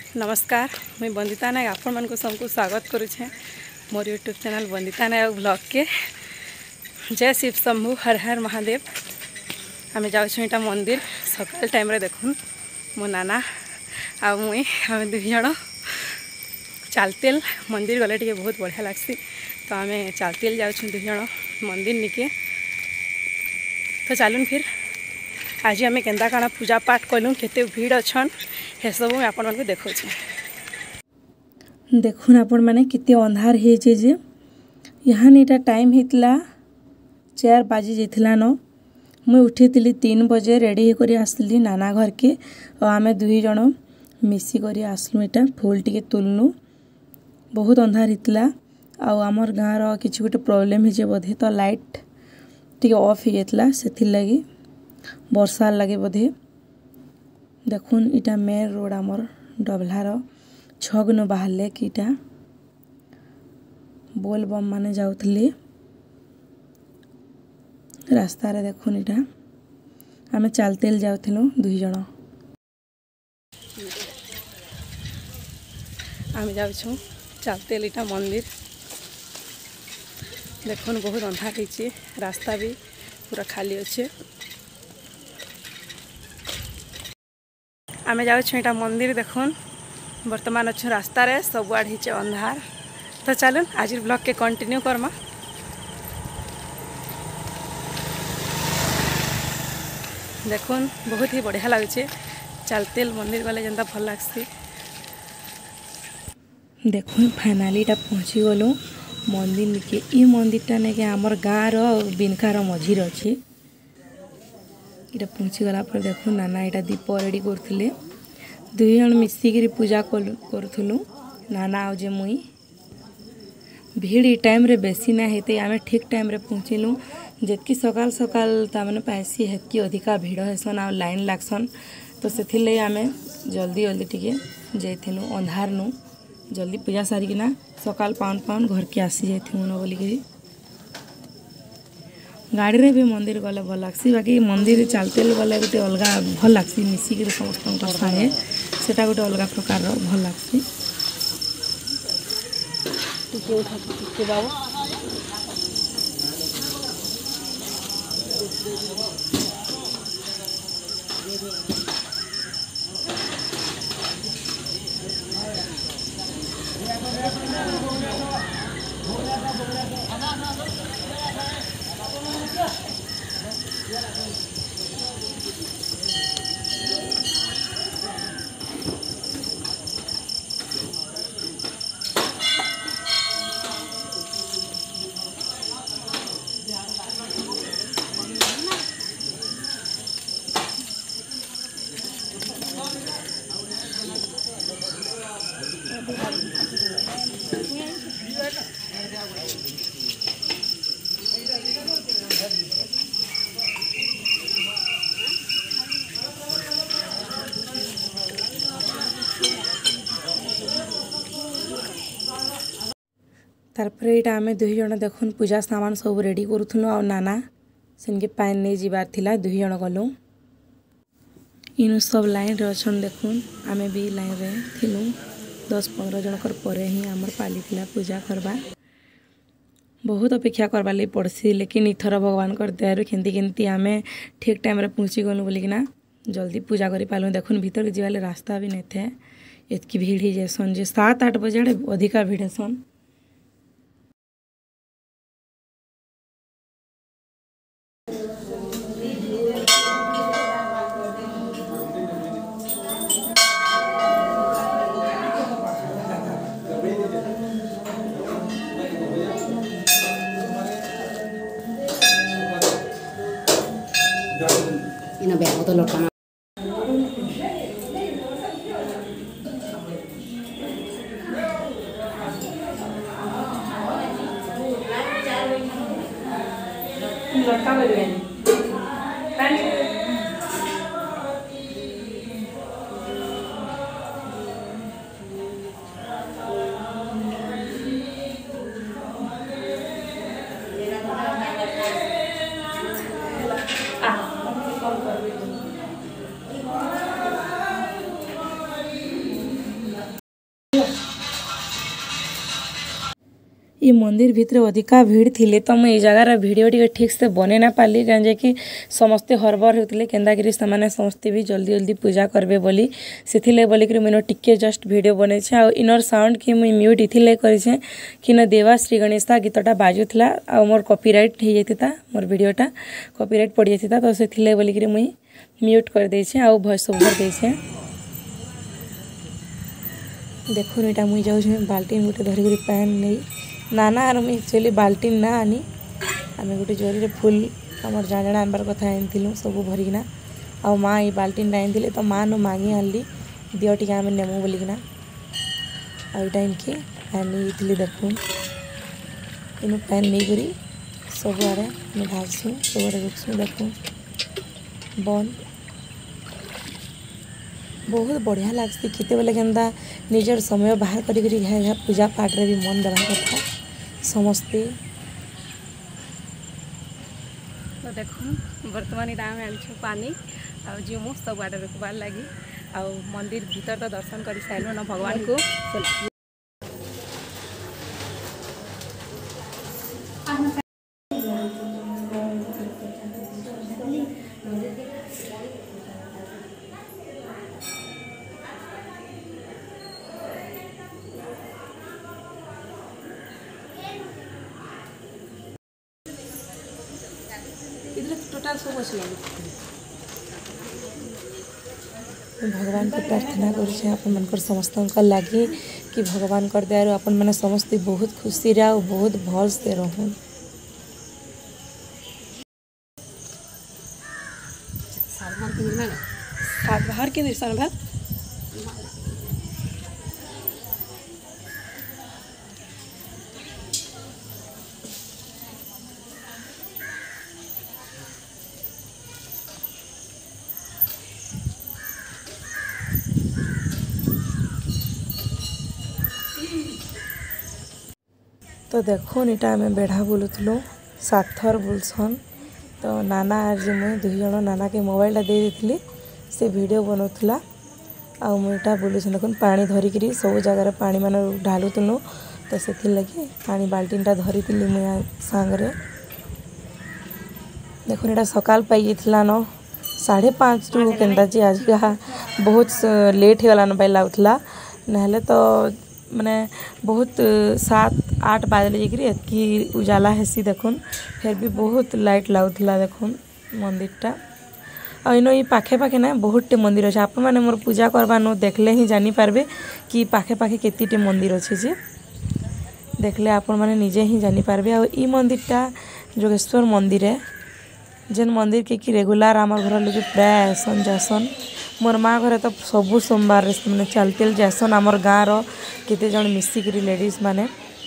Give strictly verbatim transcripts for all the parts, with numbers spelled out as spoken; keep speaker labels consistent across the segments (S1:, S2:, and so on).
S1: नमस्कार मुई बंदिता नायक आपण मानक सबको स्वागत करुछे मोर YouTube channel Bandita Nayak blog के। जय शिव शंभु हर हर महादेव। आम जाऊँ मंदिर सकाल टाइम रे देखुन मो नाना आ मुई आम दुई जण चालतेल मंदिर गले टे बहुत बढ़िया लगसी। तो आम चालतेल जाऊँ दुई जण मंदिर निके। तो चलून फिर आज आम केन्दा काଣା पूजा पाठ कलुँ केते भीड़ अच्छन हे सब मुझे आपण मानक देखा।
S2: देखुन आपण माने किते अंधार हे जे जे यहाँ नीटा टाइम हेतला चार बाजी जेथिला न। मुई उठीतिली तीन बजे रेडी हो करी आसली नाना घर के और आमे दुई जण मिसी करी आसलु। एटा फूल टिके तुलनु बहुत अंधार हेतला आ हमर गाँव रो किछि गोटे प्रॉब्लम हे जे बोधे तो लाइट टिके ऑफ हे जेतला सेथिर लागि वर्षा लगे बोधे। देखुन इटा मेन रोड आमर डबलार छगन बाहरले कि इटा बोल बम माने जाउथले रास्ता रे। देखुन इटा आमे चालतेल जाउथलु दुई जण।
S1: आम जाऊँ चालतेल इटा मंदिर। देखुन बहुत अंधार होइछे रास्ता भी पूरा खाली अच्छे। आम जाऊँ इटा मंदिर देखुन वर्तमान अच्छे रास्ता रे सब आड़ हिचे अंधार। तो चलून आज ब्लॉग के कंटिन्यू करमा। देखुन बहुत ही बढ़िया लगुचे चालतेल मंदिर गले जनता भल लगसी।
S2: देखुन फाइनाली इटा पहुँची गलु मंदिर निके। ई मंदिरटा नेके आमर गाँव रो बिनकार मझीर अच्छे। इटा पहुँची गला पर देखुन नाना इटा दीप रेडी करथिले दुई जण मिसिकी पूजा करूथुलु नाना आ जे मुई। भीड़ ई टाइम रे बेसी ना हेते आमे ठीक टाइम रे पहुँचिलु। जेतकी सकाल सकाल तामने पाइसी हेतकी अधिका भीड़ हेसन आ लाइन लागसन। तो सेथिर लई आमे जल्दी जल्दी टिके जाइथिलु अंधार नु जल्दी पूजा सारिकिना सकाल पाउन पाउन घर के आसी जाइथिमु न बोलिकी। गाड़ी रे भी मंदिर गले भल लागसी बाकी मंदिर चलतेल गले गोटे अलगा भल लागसी मिसिकी समस्त संगे सेटा गोटे अलगा प्रकार भल लागसी।
S1: टिके उठा टिके बाबू
S2: तारपरे इटा आमे दुई जण देखुन पूजा सामान सब रेडी करूथुनु आ नाना सेनके पाइन नहीं जीवार थिला दुई जण गलु। इनु सब लाइन रे अछन देखुन आमे भी लाइन रे थिलु दस पंद्रह जनकर परे ही हमर पाली थिला पूजा करबा। बहुत अपेक्षा करबा ले पड़सी लेकिन इथर भगवान कर दयारु केंती केंती आमे ठीक टाइम रे पहुंची गलु बोलिकिना जल्दी पूजा करी पालु। देखुन भीतर के जीवाले रास्ता भी नहीं थे एतकी भीड़ ही जैसन जे सात आठ बजे अधिका भीड़ हेसन।
S3: Ina be auto lotana
S1: लड़का बलवेनी
S2: ये मंदिर भितर अधिका भीड़ थिले तो मुझे जगार वीडियो टी ठीक से बने ना पाली कहीं कि समस्ते हरबर होते केन्दाकि से समस्ते भी जल्दी जल्दी पूजा करबे बोली से बोलिक मुझे टिके जस्ट वीडियो बने आ इनर साउंड कि मुझे म्यूट इथिले करे कि न देवा श्री गणेशा गीतटा बाजुला आ मोर कॉपीराइट हो जाता मोर वीडियोटा कॉपीराइट पड़ जाता तो से बोलिक मुझे म्यूट कर देछे आ वॉइस ओवर देछे। देखो यहाँ मुझे जाऊँ बाल्टीन गोटे धरिक पैन नहीं नाना आर मुझे एक्चुअली बाल्टीन ना आनी आम गोटे जरी फुल आम जाण जाण आनबार कथा आनी सब भरिकिना आ माँ ये बाल्टीन आनी तो माँ नु मांगी आनली दियो टी आम नेमु बोलिकिना आईटा इनके पैन नहीं देखून इन पैन नहीं करी सब आड़े भाजसु सब आड़े रुकसु देखून बंद बहुत बढ़िया लगती केते बेले केन्दा निजर समय बाहर करी करी घा पूजा पाठ रे भी मन देवा कथा समस्ते।
S1: तो देखो बर्तमान इटा आम आनिछु पानी आ जिमु सब आडे देखबार लगी आ मंदिर भीतर तो दर्शन कर साइलो ना भगवान को टोटाल सब अच्छे
S2: भगवान को प्रार्थना कर समस्त लगे कि भगवान कर दयार अपन मैंने समस्ते बहुत खुशी रे बहुत भल से रहन।
S1: बाहर के दिशा में
S2: तो देखो इटा आम बेढ़ा बुलूलु सात थर बुलसन तो नाना आर जे मुझे दुई जन नाना के मोबाइलटा दे देती से वीडियो बनाऊला आ मुझा बुलूस देखुन पानी धरिकी सब जगार पानी मान ढालुलु तो से लगे पानी बाल्टीनटा धरी मुझे सांगरे देखुन यहाँ सकाल पाई न साढ़े पाँच टू केन्दा जी आज बहुत लेट हो गलान पाई लगुला ना तो माने बहुत सात आठ बाजले जाकि उजाला हेसी देखुन फिर भी बहुत लाइट लगुला देखुन मंदिरटा आ इन ये पाखे पाखे ना बहुत टे मंदिर अच्छे आप मैंने मोर पूजा करवानो देखले ही जानी पारबे कि पाखे पाखे केतीटे मंदिर अच्छे जे देखले आपण मैंने निजे ही जानी पारबे आ ई मंदिरटा जोगेश्वर मंदिर है जेन मंदिर के कि रेगुलार आम घर लोग प्राय आसन जासन मोर माँ घर तो सबू सोमवार मैंने चलते जासन आमर गाँव केते जन मिसिक लेडीज माने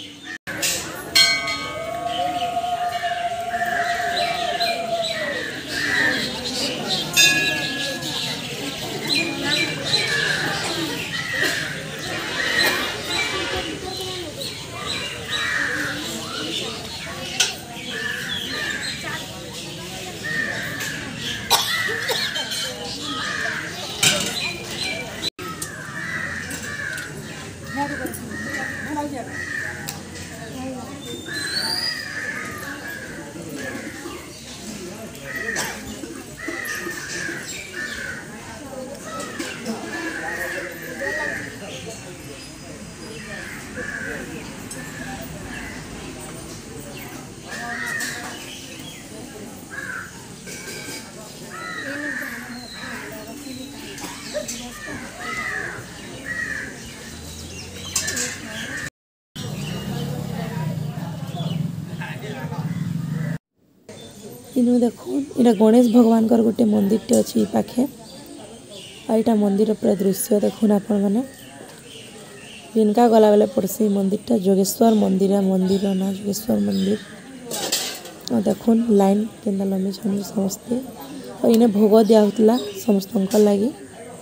S2: इनु देखो इटा गणेश भगवान कर गोटे मंदिर टे अच्छी पाखे आईटा मंदिर पूरा दृश्य देखुन आपण मैंने जिनका गला बेले पड़सी मंदिरटा जोगेश्वर मंदिर है मंदिर ना जोगेश्वर मंदिर और देखुन लाइन केन्दा लम्बी छन समस्ते और इन्हें भोग दिया होता समस्त लगी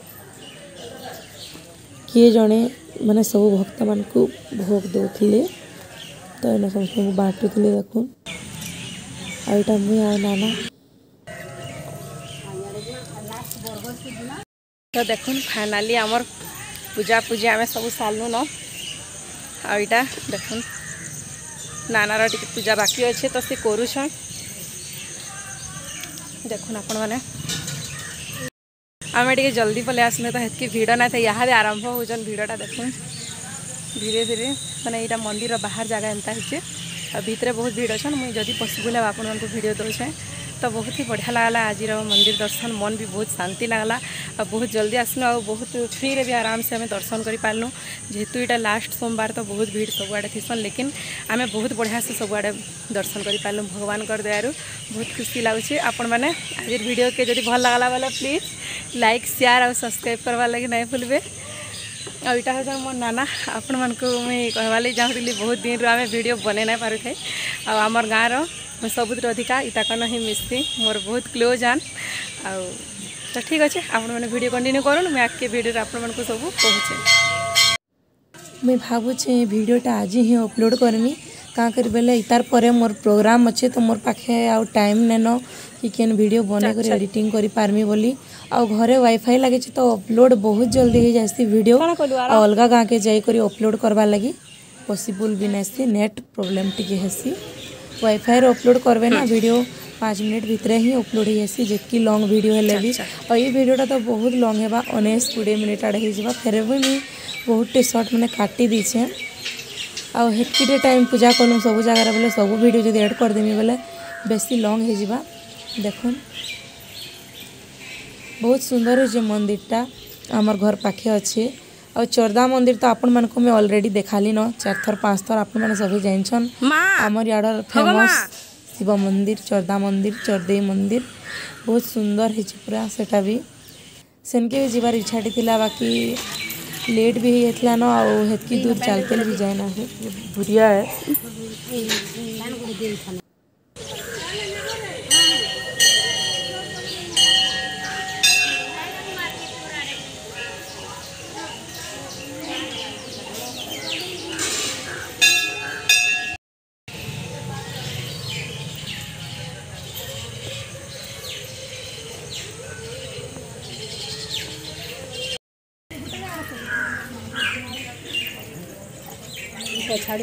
S2: किए जड़े माने सब भक्त मान को भोग दौले तो इन्हें समस्त बांटुले देखुन आईटा मुई आ नाना
S1: तो देखुन फाइनाली आमर पूजा पूजा आम सब सारू न आईटा देखुन नानार टिके पूजा बाकी अच्छे तो सी करुछन देखुन आपण मैंने आम टे जल्दी पलि आसने तो हेतकी भिड़ ना था यहाँ आरंभ होजन भिड़टा देखुन धीरे धीरे मैंने यहाँ मंदिर बाहर जगह एमता हो भितर बहुत भीड़ अच्छे मुझे जदि पॉसिबल है आपण मानक वीडियो दूचे तो बहुत ही बढ़िया लगला आज मंदिर दर्शन मन भी बहुत शांति लगला और बहुत जल्दी आसनु और बहुत फ्री रे भी आराम से आम दर्शन कर पार्लु जेहेतु यहाँ लास्ट सोमवार तो बहुत भीड़ सबुआड़े थीसन लेकिन आम बहुत बढ़िया से सबुआड़े दर्शन कर पार्लु भगवान कर दयारु बहुत खुशी लगुच आपण मैंने आज वीडियो के जब भल लगला वाला प्लीज लाइक शेयर और सब्सक्राइब करवा लगे नहीं भूलबे और यहाँ हूँ मो नाना आपण मानक मुझे कहवा लगी चाहूली बहुत दिन आम वीडियो बन ना पारे थे आमर गाँव सबुठ अधिका इताकन ही मिस्ती मोर बहुत क्लोज आन आ तो ठीक अच्छे आपण मैंने वीडियो कंटिन्यू करूँ मैं आगे वीडियो आपण मानक सब कहूचे
S2: मैं भावुचे वीडियोटा आज ही अपलोड करमी क्या कर बेले इतार पर मोर प्रोग्राम अच्छे तो मोर पाखे आउ टाइम नेनो कि केन वीडियो बने कर एडिटिंग करी पारमी बोली आ घरे वाईफाई लगे तो अपलोड बहुत जल्दी हो जाती वीडियो अलग गाँव के जाई करी अपलोड करवा लगी पॉसिबल भी नहीं नेट प्रोब्लेम टी हेसी वाईफाई अपलोड करवे ना वीडियो पाँच मिनट भितर ही अपलोड होसी जितकी लॉन्ग वीडियो है भी और ये वीडियोटा तो बहुत लॉन्ग है उन्नीस कोड़े मिनिट आड़े हो फिर भी मुझे बहुत टे सर्ट मैंने काटी दीचे आउ हेतकीटे टाइम पूजा कलु सब जगार बोले सब वीडियो जो एड करदेमी बोले बेसी लॉन्ग हो देखुन बहुत सुंदर हो मंदिरटा आमर घर पाखे अच्छे और चरदा मंदिर तो आपण मानक मैं ऑलरेडी देखाली न चार थर पाँच थर आपण मैंने सभी जानछन आमर यार फेमस शिव मंदिर चरदा मंदिर चरदेई मंदिर बहुत सुंदर है पूरा सेटा भी सेनके भी जीवार इच्छाटी थिला बाकी लेट भी होता न आतकी दूर चलते भी जाए ना बुढ़िया है छाड़ू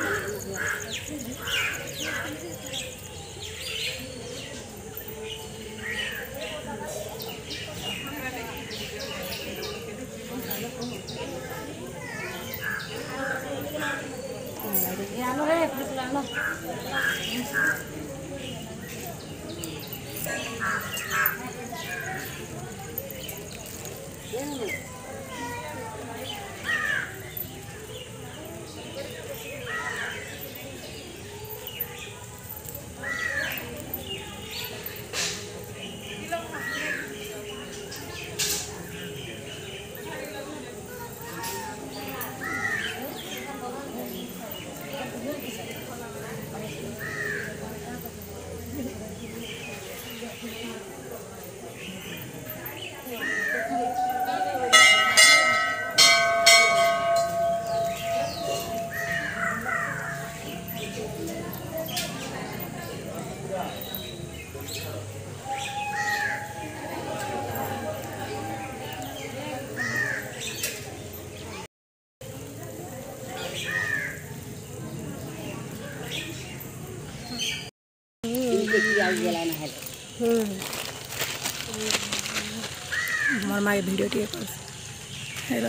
S2: मोर माँ वीडियो टे कर हेलो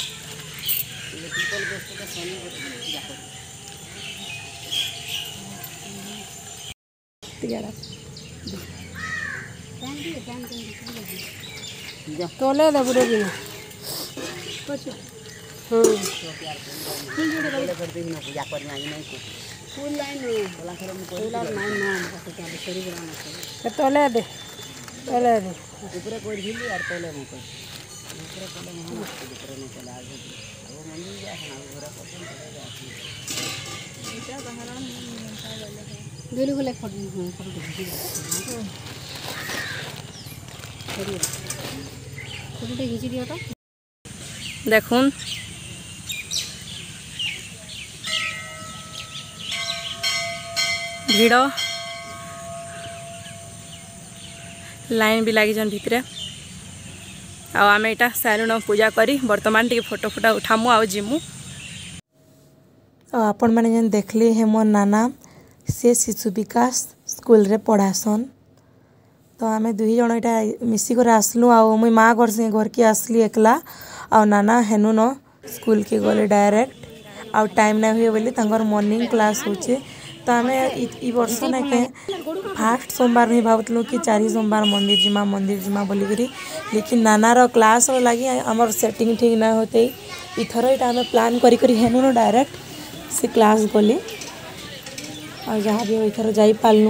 S2: तोले दे बुरे दिन तोले दे तोले दे ऊपर कोई ढीली और तोले में कोई ऊपर तोले में हम ऊपर में चला आ गए वो मंदिर जा है ना पूरा पसंद चलेगा बेटा बाहर हम दिल को ले फोटो फोटो फोटो खींच दियो तो
S1: देखुन भीड़ लाइन भी लगी जन भितर आम यहाँ सैलून पूजा करी बर्तमान टी फोटो फोटा उठामु आ जिमु
S2: आपण मैंने जेन देखली है मोर नाना से शिशु विकास स्कूल रे पढ़ासन। तो आम दुई जन यहाँ मिसिक आसलु आ मुई माँ घर से घर की आसली एकला आ नाना हेनु न स्कूल के गले डायरेक्ट आउ टाइम ना हुए बोली तंगर मॉर्निंग क्लास होचे। तो आम ई वर्ष ना के फास्ट सोमवार नहीं भावुलु कि चारि सोमवार मंदिर जिमा मंदिर जिमा बोलिकी, लेकिन नानार क्लास लगी आमर सेटिंग ठीक ना होते इथर यहाँ आम प्लान करी करी हेनु न डायरेक्ट से क्लास गली और जहाँ भी इथर जाई पालनु।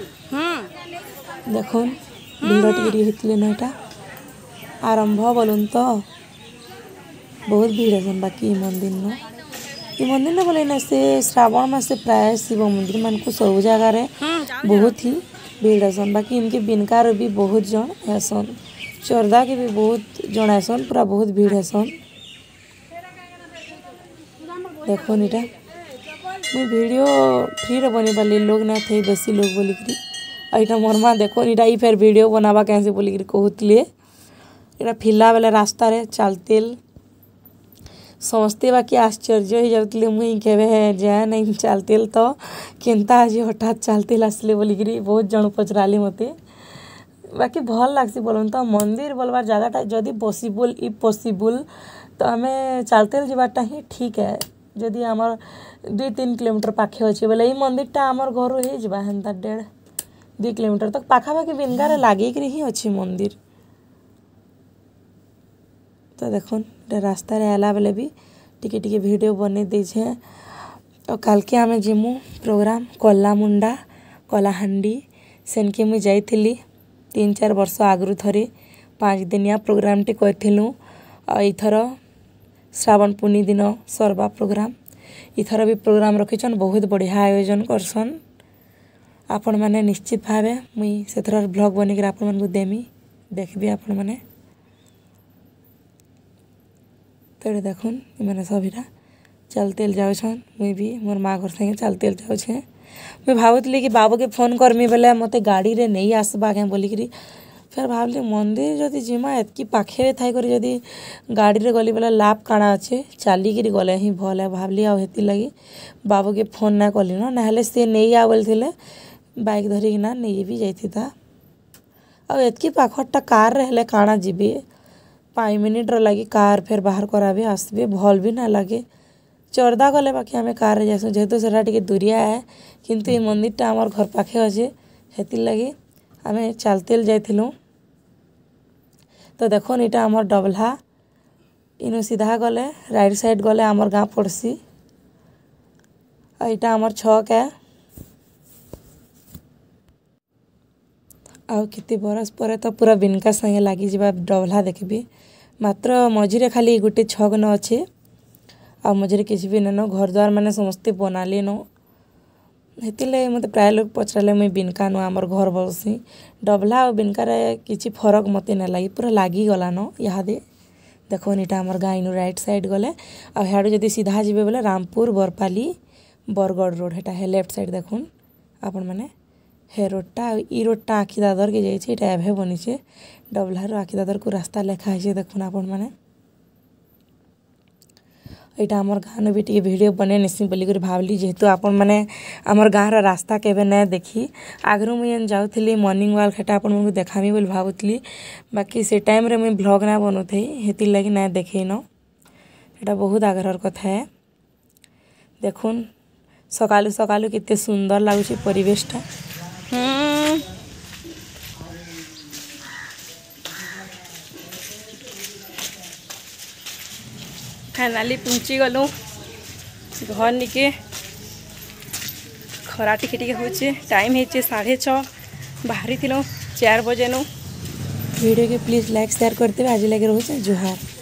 S2: देखुन भिड़ टिके होते ना यहाँ आरंभ बोलून तो बहुत भीड़ है। बाकी मंदिर न ये मंदिर ना बोले ना से श्रावण मास प्राय शिव मंदिर मान को सब जगार बहुत ही भीड़ आसन। बाकी इनके बिनकार भी बहुत जन आसन, चोरदा के भी बहुत जन आसन, पूरा बहुत भीड़ आसन। देखो इटा मुझे वीडियो फ्री रे बनी पाली लोग ना थे बेसी लोग बोलिकी यहाँ मोर माँ देखो इटा ही फिर वीडियो बनावा कैसे बोलिकी कहते यहाँ फिला बेले रास्ता रे चलते समस्ते बाकी आश्चर्य हो जाते मुई केवे जाए नहीं चलते तो केनता आज हठात चलते आसले बोलिकी बहुत जन पचराली मते। बाकी भल लगसी बोलन तो मंदिर बोलबार जगहटा जदि पॉसिबल इ पॉसिबल तो आम चलते जावाटा ही ठीक है। जदि आमर दुई तीन किलोमीटर पाखे अच्छे बोले ये मंदिरटा आमर घर हो जावा हेन्ता डेढ़ दुई किलोमीटर तक पाखापाखि बिनगार लागिक ही अच्छी मंदिर। तो देखुन रास्ता रे आला बेले भी टिके टिके वीडियो बने देछे। और काल के आमे जिमु प्रोग्राम कलामुंडा कलाहांडी सेनके मुई जाइथिली तीन चार वर्ष आगु थरे पाँच दिनिया प्रोग्राम टी करथिलु। और इथर श्रावण पूर्णी दिन सरबा प्रोग्राम इथर भी प्रोग्राम रखिछन, बहुत बढ़िया आयोजन करसन। आपण माने निश्चित भावे मुई सेथर ब्लॉग बनिक आपण मन को देमी देखबी आपण माने। तो देखुन मैंने सभीरा चलते जाऊन मुई भी मोर माँ घर संगे चलते जाऊे। मुई भावुली कि बाबू के फोन करमी बोले मते गाड़ी रे नहीं आसबा क्या बोलिकी फिर भावली मंदिर जदि जिमा एतकी पाखे थाई कर जदि गाड़ी रे गली बोले लाभ काଣା अच्छे चलिकी गले ही भल है भावली आती लगी बाबू के फोन ना कली न ना सी नहीं आ बोलते बाइक धरिकिना नहीं भी जाता। आ एतकी पाखटा कार रे काଣା जीबे पाँच मिनिट लगी कार फिर बाहर कराबे आसबे भल भी ना लगे। चोरदा गले बाकी आम कार जासूँ जेहेतु से टे दूरिया है किंतु ये मंदिरटा आमर घर पाखे अच्छे हेतिर लगी आम चलते जाइलु। तो देखो इटा आमर डबला इनु सीधा गले राइट साइड गले आमर गाँ पड़सी और इटा आमर छक है। आउ कितने बरस पर तो पूरा बिनका संगे लगी जा डबला देखबी मात्र मझीरे खाली गोटे छक न अच्छे आ मझीरे किसी भी न घर द्वार मैंने समस्ते बनाले न हेतिले मत प्राय लोग पचराले मुई बिनका नु आमर घर बसी डबला और बिनकार किसी फरक मत ना लगी पूरा लगी गला न इहादे। देखो इटा आमर गाँ इनु राइट साइड गले आ हाड़ू जदि सीधा जीवे बोले रामपुर बरपाली बरगढ़ रोड हेटा है लेफ्ट साइड देखुन आपण मैंने हे रोडटा ई रोडटा आखि दादर के जाइए ये एभे बनीचे डबलार आखि दादर को रास्ता लेखा है देखुन आपण मैंने। यहाँ आमर गाँव भी टे भिड बने निसी बोलिक भावली जेहेतु आपण मैंने आमर गाँव रास्ता केवे ना देखी आगु मुझे जाऊँगी मॉर्निंग वाक हेटा आपको देखामी बोली भावुली बाकी से टाइम रे मुझे ब्लॉग ना बनूथी हेतिर लगी ना देखेन एटा बहुत आग्रहर कथा है। देखुन सकालू सकालू कितने सुंदर लगुच परिवेशटा।
S1: फाइनाली पहुँची गलु घर निके खरा टिके टिके होचे टाइम है साढ़े छः बाहरी थिलो चार बजे नु।
S2: वीडियो के प्लीज लाइक शेयर करते आज लगे रोचे जुहार।